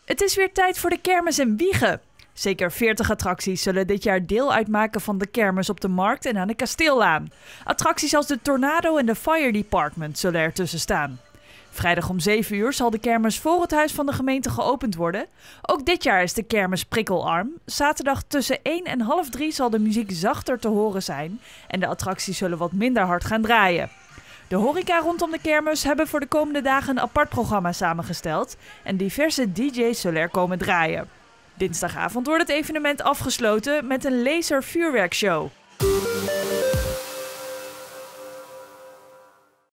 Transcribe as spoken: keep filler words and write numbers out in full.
Het is weer tijd voor de kermis in Wijchen. Zeker veertig attracties zullen dit jaar deel uitmaken van de kermis op de Markt en aan de Kasteellaan. Attracties als de Tornado en de Fire Department zullen ertussen staan. Vrijdag om zeven uur zal de kermis voor het huis van de gemeente geopend worden. Ook dit jaar is de kermis prikkelarm. Zaterdag tussen één en half drie zal de muziek zachter te horen zijn en de attracties zullen wat minder hard gaan draaien. De horeca rondom de kermis hebben voor de komende dagen een apart programma samengesteld en diverse D J's zullen er komen draaien. Dinsdagavond wordt het evenement afgesloten met een laser vuurwerkshow.